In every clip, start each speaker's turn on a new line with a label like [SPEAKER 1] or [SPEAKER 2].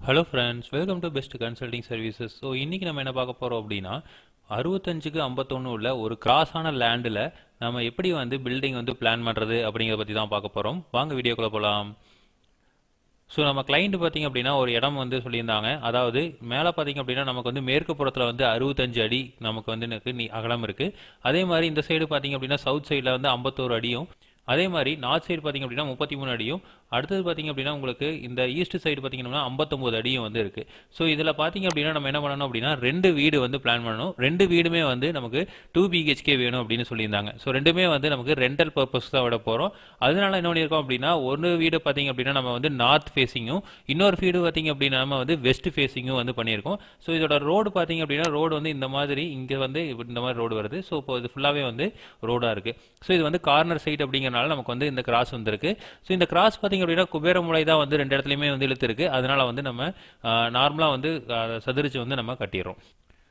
[SPEAKER 1] Hello friends, welcome to Best Consulting Services. So இன்னைக்கு நம்ம என்ன பார்க்க போறோம் அப்படினா 65க்கு 51 உள்ள ஒரு கிராஸான லேண்ட்ல நாம எப்படி வந்து பில்டிங் வந்து பிளான் பண்றது அப்படிங்கறத பத்தி தான் பார்க்க போறோம். வாங்க வீடியோக்குள்ள போலாம். சோ நம்ம கிளையன்ட் பாத்தீங்க அப்படினா ஒரு இடம் வந்து சொல்லியிருந்தாங்க. அதாவது மேல பாத்தீங்க அப்படினா நமக்கு வந்து மேற்கு புறத்துல வந்து 65 அடி நமக்கு வந்து அகலம் இருக்கு. அதே மாதிரி இந்த சைடு பாத்தீங்க அப்படினா சவுத் சைடுல வந்து 51 அடியும் அதே மாதிரி நார்த் சைடு பாத்தீங்க அப்படினா 33 அடியும் அடுத்து பாத்தீங்க அப்படினா உங்களுக்கு இந்த ஈஸ்ட் சைடு பாத்தீங்கன்னா 59 அடியும் வந்து இருக்கு. சோ இதல பாத்தீங்க அப்படினா நம்ம என்ன பண்ணனும் அப்படினா ரெண்டு வீடு வந்து பிளான் பண்ணனும். ரெண்டு வீடுமே வந்து நமக்கு 2 BHK வேணும் அப்படினு சொல்லியிருந்தாங்க. சோ ரெண்டுமே வந்து நமக்கு ரெண்டல் பர்பஸ் தான் விட போறோம். அதனால என்ன பண்ணிருக்கோம் அப்படினா ஒரு வீடு பாத்தீங்க அப்படினா நம்ம வந்து நார்த் ஃபேசிங்கும் இன்னொரு வீடு பாத்தீங்க அப்படினா நம்ம வந்து வெஸ்ட் ஃபேசிங்கும் வந்து பண்ணியிருக்கோம். சோ இதோட ரோட் பாத்தீங்க அப்படினா ரோட் வந்து இந்த மாதிரி இங்க வந்து இந்த மாதிரி ரோட் வருது. சோ இப்போ இது ஃபுல்லாவே வந்து ரோடா இருக்கு. சோ இது வந்து கார்னர் சைட் அப்படிங்கறனால நமக்கு வந்து இந்த கிராஸ் வந்திருக்கு. சோ இந்த கிராஸ் பாத்தீங்க அப்படினா குபேர மூலை தான் வந்து ரெண்டு இடத்துலயுமே வந்து இழுத்து இருக்கு. அதனால வந்து நம்ம நார்மலா வந்து சதுரிச்சு வந்து நம்ம கட்டிடுறோம்.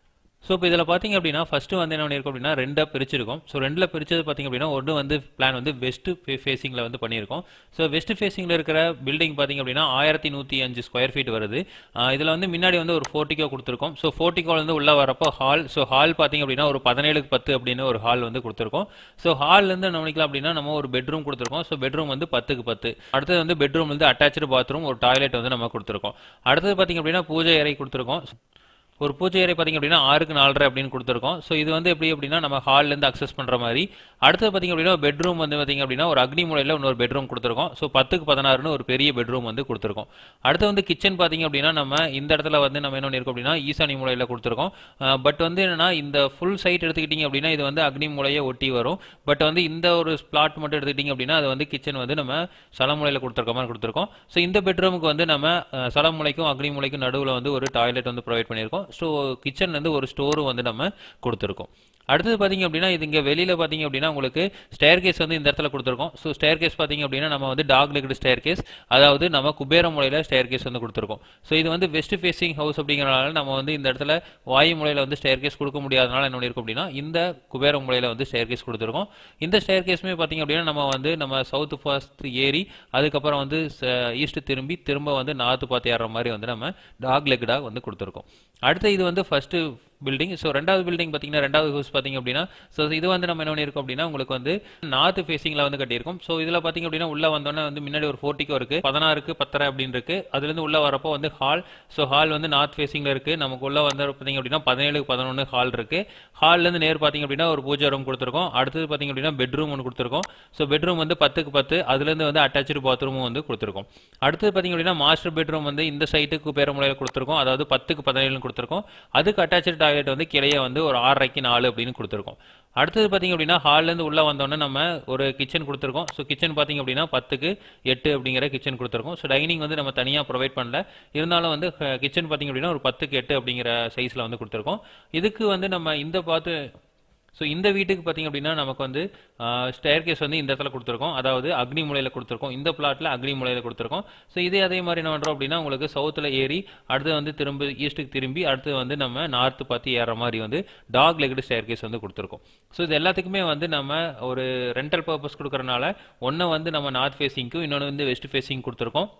[SPEAKER 1] சோ இப்போ இதல பாத்தீங்க அப்படினா ஃபர்ஸ்ட் வந்து என்ன பண்ணிருக்கோம் அப்படினா ரெண்டா பிரிச்சிருக்கோம். சோ ரெண்டுல பிரிச்சது பாத்தீங்க அப்படினா ஒன்னு வந்து பிளான் வந்து வெஸ்ட் ஃபேசிங்ல வந்து பண்ணிருக்கோம். சோ வெஸ்ட் ஃபேசிங்ல இருக்கிற பில்டிங் பாத்தீங்க அப்படினா 1105 ஸ்கொயர் ஃபீட் வருது. இதல வந்து முன்னாடி வந்து ஒரு போர்டிகோ கொடுத்திருக்கோம். சோ போர்டிகோல இருந்து உள்ள வரப்போ ஹால் சோ ஹால் பாத்தீங்க அப்படினா ஒரு 17க்கு 10 அப்படினு ஒரு ஹால் வந்து கொடுத்திருக்கோம். சோ ஹால்ல இருந்து என்ன பண்ணிக்கலாம் அப்படினா நம்ம ஒரு பெட்ரூம் கொடுத்திருக்கோம். சோ பெட்ரூம் வந்து 10க்கு 10. அடுத்து வந்து பெட்ரூம்ல இருந்து அட்டாச்ட் பாத்ரூம் ஒரு டாய்லெட் வந்து நம்ம கொடுத்திருக்கோம். அடுத்து பாத்தீங்க அப்படினா பூஜை அறை கொடுத்திருக்கோம். ஒரு பூஜை அறை பாத்தீங்க அப்படினா 6க்கு 4.5 அப்படினு கொடுத்திருக்கோம். சோ இது வந்து எப்படி அப்படினா நம்ம ஹால்ல இருந்து அக்சஸ் பண்ற மாதிரி. அடுத்து பாத்தீங்க அப்படினா பெட்ரூம் வந்து பாத்தீங்க அப்படினா ஒரு அக்னி மூலையில இன்னொரு பெட்ரூம் கொடுத்திருக்கோம். சோ 10க்கு 16னு ஒரு பெரிய பெட்ரூம் வந்து கொடுத்திருக்கோம். அடுத்து வந்து கிச்சன் பாத்தீங்க அப்படினா நம்ம இந்த இடத்துல வந்து நம்ம என்ன பண்ணிருக்கோம் அப்படினா ஈசானி மூலையில கொடுத்திருக்கோம். பட் வந்து என்னன்னா இந்த ஃபுல் சைட் எடுத்துக்கிட்டீங்க அப்படினா இது வந்து அக்னி மூலையை ஒட்டி வரும். பட் வந்து இந்த ஒரு ஸ்பிளாட் மட்டும் எடுத்துக்கிட்டீங்க அப்படினா அது வந்து கிச்சன் வந்து நம்ம சலமூலையில கொடுத்திருக்க மாதிரி கொடுத்திருக்கோம். சோ இந்த பெட்ரூமுக்கு வந்து நம்ம சலமூலைக்கும் அக்னி மூலைக்கும் நடுவுல வந்து ஒரு டாய்லெட் வந்து ப்ரொவைட் பண்ணிருக்கோம். சோ கிச்சன்ல இருந்து ஒரு ஸ்டோர் வந்து நம்ம கொடுத்திருக்கோம். அடுத்து பாத்தீங்க அப்படினா இது இங்க வெளியில பாத்தீங்க அப்படினா உங்களுக்கு ஸ்டேர்கேஸ் வந்து இந்த இடத்துல கொடுத்திருக்கோம். சோ ஸ்டேர்கேஸ் பாத்தீங்க அப்படினா நம்ம வந்து டாக் லெக்டு ஸ்டேர்கேஸ் அதாவது நம்ம குபேர மூலையில ஸ்டேர்கேஸ் வந்து கொடுத்திருக்கோம். சோ இது வந்து வெஸ்ட் ஃபேசிங் ஹவுஸ் அப்படிங்கறனால நம்ம வந்து இந்த இடத்துல வாயு மூலையில வந்து ஸ்டேர்கேஸ் கொடுக்க முடியாதனால என்ன பண்ணிருக்கோம் அப்படினா இந்த குபேர மூலையில வந்து ஸ்டேர்கேஸ் கொடுத்திருக்கோம். இந்த ஸ்டேர்கேஸ்மே பாத்தீங்க அப்படினா நம்ம சவுத் ஃபர்ஸ்ட் ஏரி அதுக்கு அப்புறம் வந்து ஈஸ்ட் திரும்ப வந்து நார்த் பார்த்து ஏற மாதிரி வந்து நம்ம டாக் லெக்டா வந்து கொடுத்திருக்கோம். அடுத்து இது வந்து ஃபர்ஸ்ட் பில்டிங். சோ ரெண்டாவது பில்டிங் பாத்தீங்கன்னா ரெண்டாவது ஹவுஸ் பாத்தீங்க அப்படினா சோ இது வந்து நம்ம என்ன பண்ணிருக்கோம் அப்படினா உங்களுக்கு வந்து நார்த் ஃபேசிங்ல வந்து கட்டியிருக்கோம். சோ இதுல பாத்தீங்க அப்படினா உள்ள வந்தோனே வந்து முன்னாடி ஒரு போர்டிகோ இருக்கு. 16க்கு 10.5 அப்படினு இருக்கு. அதுல இருந்து உள்ள வரப்போ வந்து ஹால். சோ ஹால் வந்து நார்த் ஃபேசிங்ல இருக்கு. நமக்கு உள்ள வந்து பாத்தீங்க அப்படினா 17க்கு 11 ஹால் இருக்கு. ஹால்ல இருந்து நேர் பாத்தீங்க அப்படினா ஒரு பூஜை ரூம் கொடுத்திருக்கோம். அடுத்து பாத்தீங்க அப்படினா பெட்ரூம் ஒன்னு கொடுத்திருக்கோம். சோ பெட்ரூம் வந்து 10க்கு 10 அதுல இருந்து வந்து அட்டாச்ட் பாத்ரூமும் வந்து கொடுத்திருக்கோம். அடுத்து பாத்தீங்க அப்படினா மாஸ்டர் பெட்ரூம் வந்து இந்த சைடுக்கு பேர மூலையில கொடுத்திருக்கோம். அதாவது 10க்கு 17 கொடுத்திருக்கோம். அதுக்கு அட்டாச்ட் டாய்லெட் வந்து கிளைய வந்து ஒரு 6.5க்கு 4 அப்படின்னு கொடுத்திருக்கோம். அடுத்தது பாத்தீங்க அப்படினா ஹால்ல இருந்து உள்ள வந்தோனே நம்ம ஒரு கிச்சன் கொடுத்திருக்கோம். சோ கிச்சன் பாத்தீங்க அப்படினா 10க்கு 8 அப்படிங்கிற கிச்சன் கொடுத்திருக்கோம். சோ டைனிங் வந்து நம்ம தனியா ப்ரொவைட் பண்ணல. இருந்தாலும் வந்து கிச்சன் பாத்தீங்க அப்படினா ஒரு 10க்கு 8 அப்படிங்கிற சைஸ்ல வந்து கொடுத்திருக்கோம். இதுக்கு வந்து நம்ம இந்த பார்த்து சோ இந்த வீட்டுக்கு பாத்தீங்க அப்படினா நமக்கு வந்து ஸ்டேர்கேஸ் வந்து இந்த இடத்துல கொடுத்திருக்கோம். அதாவது அக்னி மூலையில கொடுத்திருக்கோம். இந்த பிளாட்ல அக்னி மூலையில கொடுத்திருக்கோம். சோ இதே அதே மாதிரி என்ன பண்றோம் அப்படினா உங்களுக்கு சவுத்ல ஏறி அடுத்து வந்து திரும்ப ஈஸ்ட்க்கு திரும்பி அடுத்து வந்து நம்ம நார்த் பார்த்து ஏற மாதிரி வந்து டாக் லெக்டு ஸ்டேர்கேஸ் வந்து கொடுத்திருக்கோம். சோ இது எல்லாத்துக்குமே வந்து நம்ம ஒரு ரெண்டல் பர்பஸ் கொடுக்கறனால ஒண்ணு வந்து நம்ம நார்த் ஃபேசிங்க்கு இன்னொன்னு வந்து வெஸ்ட் ஃபேசிங் கொடுத்திருக்கோம்.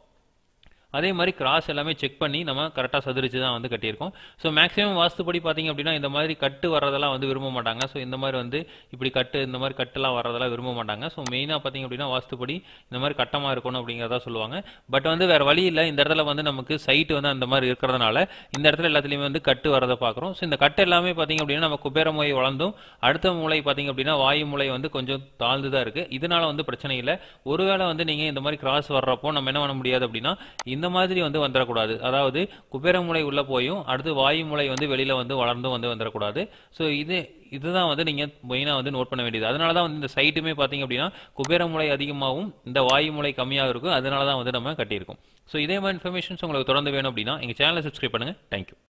[SPEAKER 1] அதே மாதிரி கிராஸ் எல்லாமே செக் பண்ணி நம்ம கரெக்டா சதுரிச்சு தான் வந்து கட்டியிருக்கோம். சோ மேக்ஸிமம் வாஸ்துபடி பாத்தீங்க அப்படினா இந்த மாதிரி கட்டு வரதெல்லாம் வந்து விரும்ப மாட்டாங்க. சோ இந்த மாதிரி வந்து இப்படி கட்டு இந்த மாதிரி கட்டெல்லாம் வரதெல்லாம் விரும்ப மாட்டாங்க. சோ மெயினா பாத்தீங்க அப்படினா வாஸ்துபடி இந்த மாதிரி கட்டமா இருக்கணும் அப்படிங்கறத சொல்லுவாங்க. பட் வந்து வேற வழி இல்ல. இந்த இடத்துல வந்து நமக்கு சைட் வந்து அந்த மாதிரி இருக்கிறதுனால இந்த இடத்துல எல்லாத்துலயுமே வந்து கட்டு வரத பாக்குறோம். சோ இந்த கட்டு எல்லாமே பாத்தீங்க அப்படினா நம்ம குபேர மூலை வளர்ந்தும் அடுத்த மூலை பாத்தீங்க அப்படினா வாயு மூலை வந்து கொஞ்சம் தாழ்ந்து தான் இருக்கு. இதனால வந்து பிரச்சனை இல்ல. ஒருவேளை வந்து நீங்க இந்த மாதிரி கிராஸ் வர்றப்போ நம்ம என்ன பண்ண முடியாது அப்படினா இந்த மாதிரி வந்து வந்துடக்கூடாது. அதாவது குபேர மூலை உள்ள போயும் அடுத்து வாயு மூலை வந்து வெளியில வந்து வளர்ந்தும் வந்து வந்துடக்கூடாது. சோ இதுதான் வந்து நீங்க மெயினா வந்து நோட் பண்ண வேண்டியது. அதனாலதான் வந்து இந்த சைட்டுமே பாத்தீங்க அப்படின்னா குபேர மூலை அதிகமாகவும் இந்த வாயு மூலை கம்மியாக இருக்கும். அதனாலதான் வந்து நம்ம கட்டியிருக்கோம். சோ இதே மாதிரி இன்ஃபர்மேஷன்ஸ் உங்களுக்கு தொடர்ந்து வேணும் அப்படின்னா எங்க சேனலை சப்ஸ்கிரைப் பண்ணுங்க. தேங்க்யூ.